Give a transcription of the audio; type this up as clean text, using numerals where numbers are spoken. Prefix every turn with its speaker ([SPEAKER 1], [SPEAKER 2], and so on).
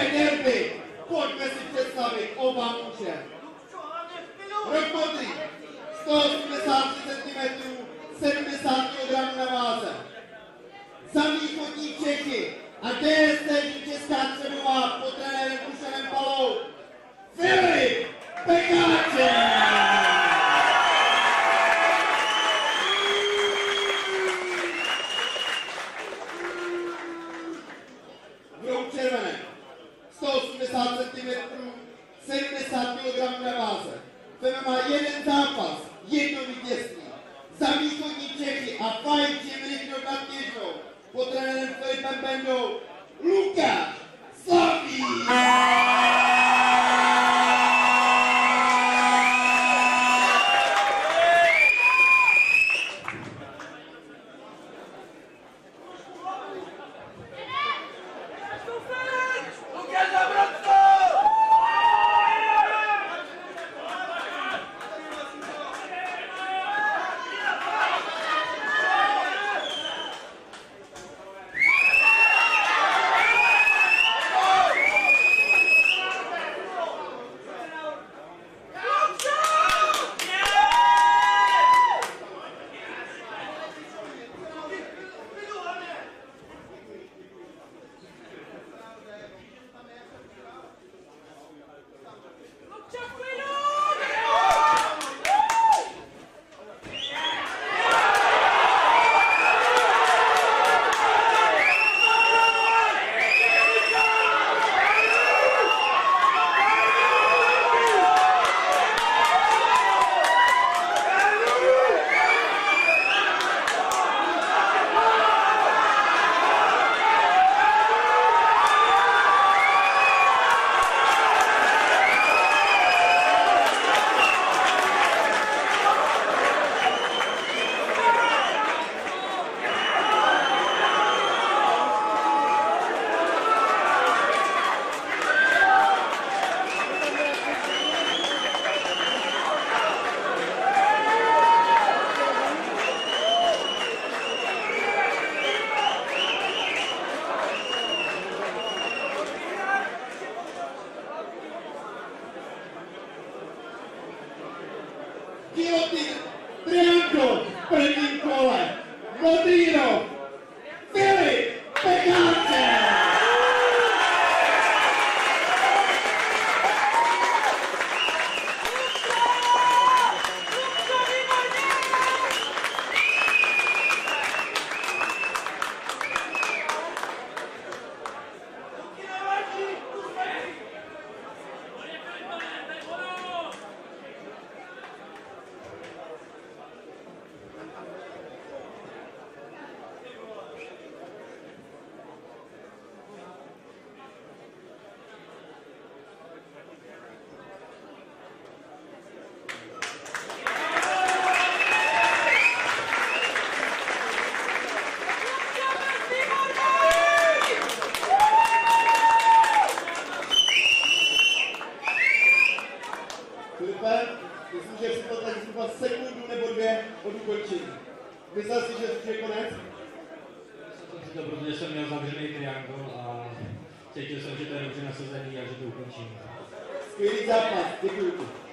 [SPEAKER 1] derby. Pojďme si představit oba muže. Rok modrý, 183 cm, 70 kg na váze. Za východní Čechy a DST Česká Třebová pod trenérem Kušanem Palou, Filip Pekáček! Druhou červené, 180 cm, 70 kg na váze. FEMA má jeden zápas, jedno vítězství. Za východní Čechy a fajčím Rychnov nad Kněžnou pod trenérem Filipem Bendou, Lukáš Slavík! Gilotin, triangl, v prvním kole, modrý roh, Filip Pekáček! Filipe, myslím, že si to tak zhruba sekundu nebo dvě od ukončení. Myslel jsi, že je konec?
[SPEAKER 2] Myslel jsem si to, protože jsem měl zavřený triangl a cítil jsem, že to je dobře nasazený a že to ukončím.
[SPEAKER 1] Skvělý zápas, děkuji ti.